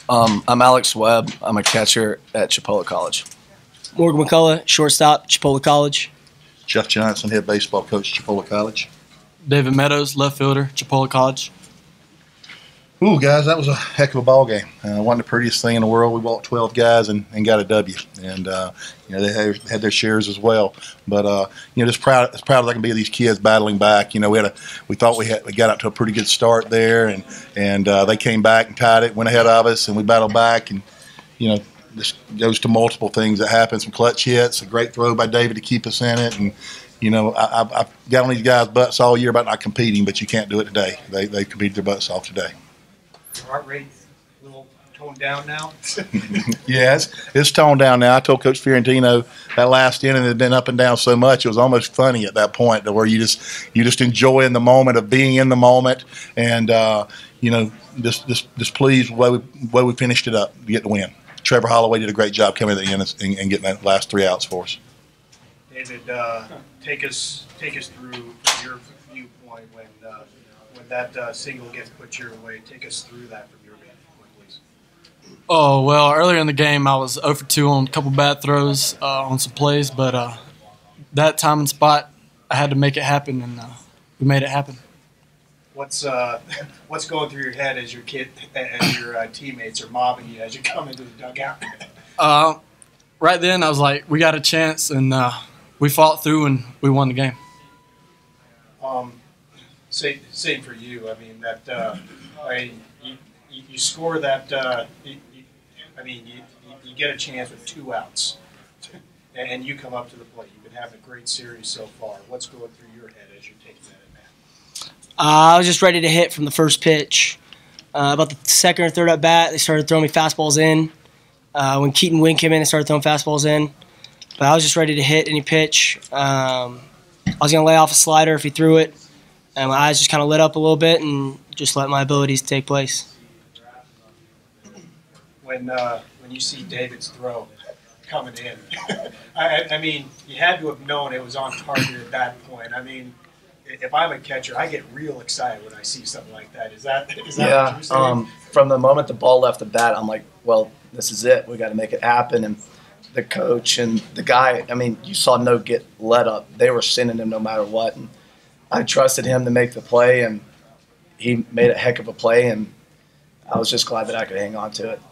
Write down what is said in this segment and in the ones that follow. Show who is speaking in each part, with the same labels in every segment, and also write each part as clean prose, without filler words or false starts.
Speaker 1: I'm Alex Webb. I'm a catcher at Chipola College.
Speaker 2: Morgan McCullough, shortstop, Chipola College.
Speaker 3: Jeff Johnson, head baseball coach, Chipola College.
Speaker 4: David Meadows, left fielder, Chipola College.
Speaker 3: Ooh, guys, that was a heck of a ball game. Wasn't the prettiest thing in the world. We walked 12 guys and got a W, and they had their shares as well. But just proud as I can be of these kids battling back. We thought we got out to a pretty good start there, and they came back and tied it, went ahead of us, and we battled back. And this goes to multiple things that happen. Some clutch hits, a great throw by David to keep us in it, and I've got on these guys' butts all year about not competing, but you can't do it today. They competed their butts off today.
Speaker 5: Heart rate's a little toned down now.
Speaker 3: Yeah, it's toned down now. I told Coach Fiorentino that last inning had been up and down so much it was almost funny at that point, to where you just enjoying the moment of being in the moment, and just pleased with the way we finished it up to get the win. Trevor Holloway did a great job coming at the end and getting that last 3 outs for us.
Speaker 5: David, take us through your viewpoint when that single gets put your way. Take us through that from your viewpoint, please.
Speaker 4: Oh, well, earlier in the game I was 0 for 2 on a couple bad throws on some plays, but that time and spot I had to make it happen, and we made it happen.
Speaker 5: What's going through your head as your teammates are mobbing you as you come into the dugout?
Speaker 4: Right then I was like, we got a chance, and we fought through and we won the game.
Speaker 5: Same for you. I mean you score that. You get a chance with 2 outs, and you come up to the plate. You've been having a great series so far. What's going through your head as you're taking that at bat?
Speaker 2: I was just ready to hit from the first pitch. About the second or third at bat, they started throwing me fastballs in. When Keaton Wynn came in, they started throwing fastballs in. But I was just ready to hit any pitch. I was going to lay off a slider if he threw it. And my eyes just kind of lit up a little bit and just let my abilities take place.
Speaker 5: When you see David's throw coming in, I mean, you had to have known it was on target at that point. I mean, if I'm a catcher, I get real excited when I see something like that. Is that what you're saying?
Speaker 1: From the moment the ball left the bat, I'm like, well, this is it. We got to make it happen. And the coach and the guy, I mean, you saw no get let up. They were sending him no matter what. And I trusted him to make the play, and he made a heck of a play, and I was just glad that I could hang on to it.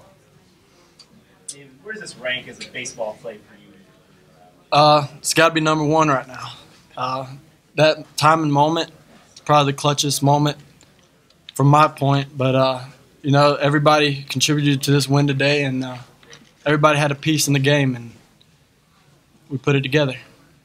Speaker 6: David, where does this rank as a baseball play for you?
Speaker 4: It's got to be number 1 right now. That time and moment is probably the clutchest moment from my point, but everybody contributed to this win today, and everybody had a piece in the game, and we put it together.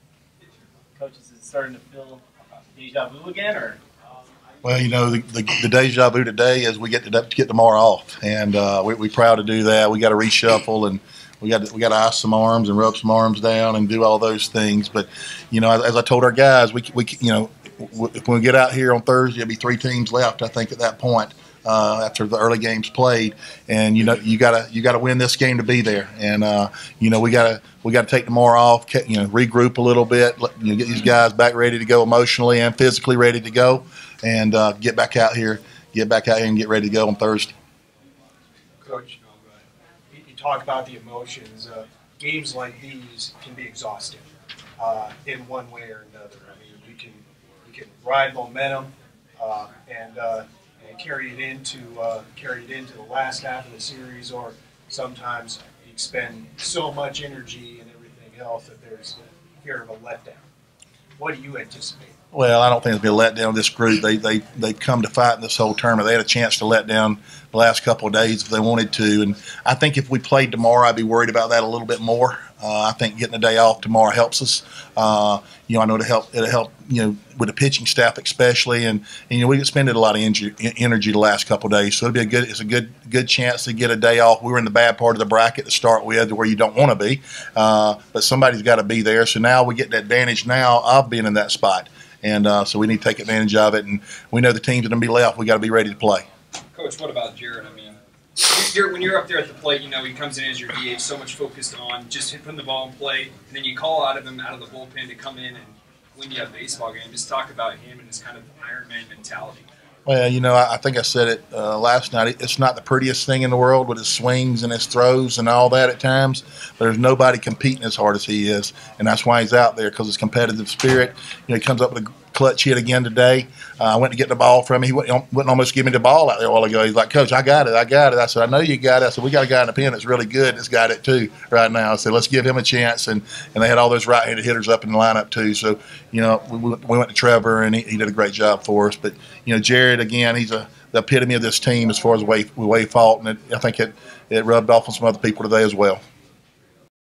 Speaker 6: Coach, is it starting to feel deja vu again, or?
Speaker 3: Well, the deja vu today is we get tomorrow off, and we're proud to do that. We got to reshuffle, and we got to ice some arms and rub some arms down and do all those things. But as I told our guys, if we get out here on Thursday, there'll be 3 teams left, I think, at that point. After the early games played, and you gotta win this game to be there, and we gotta take tomorrow off, regroup a little bit, get these guys back ready to go emotionally and physically ready to go, and get back out here and get ready to go on Thursday.
Speaker 5: Coach, you talk about the emotions. Games like these can be exhausting in one way or another. I mean, you can ride momentum and carry it into the last half of the series, or sometimes you expend so much energy and everything else that there's fear of a letdown. What do you anticipate?
Speaker 3: Well, I don't think there'll be a letdown. This group, they've come to fight in this whole tournament. They had a chance to let down the last couple of days if they wanted to, and I think if we played tomorrow, I'd be worried about that a little bit more. I think getting a day off tomorrow helps us. I know it'll help with the pitching staff especially, and we expended a lot of energy the last couple of days, so it's a good chance to get a day off. We were in the bad part of the bracket to start with, where you don't want to be, but somebody's got to be there. So now we get the advantage now of being in that spot, and so we need to take advantage of it. And we know the teams that are going to be left. We got to be ready to play.
Speaker 7: Coach, what about Jared? I mean, when you're up there at the plate, he comes in as your DH, so much focused on just putting the ball in play, and then you call out of him out of the bullpen to come in and win you a baseball game. Just talk about him and his kind of Iron Man mentality.
Speaker 3: Well, you know, I think I said it last night. It's not the prettiest thing in the world with his swings and his throws and all that at times, but there's nobody competing as hard as he is, and that's why he's out there, because his competitive spirit. You know, he comes up with a clutch hit again today. I went to get the ball from him. He wouldn't almost give me the ball out there a while ago. He's like, "Coach, I got it. I said, "I know you got it." I said, "We got a guy in the pen that's really good. That's got it too right now." I said, "Let's give him a chance." And they had all those right-handed hitters up in the lineup too. So, you know, we went to Trevor, and he did a great job for us. But, you know, Jared, again, he's the epitome of this team as far as the way he fought, and I think it rubbed off on some other people today as well.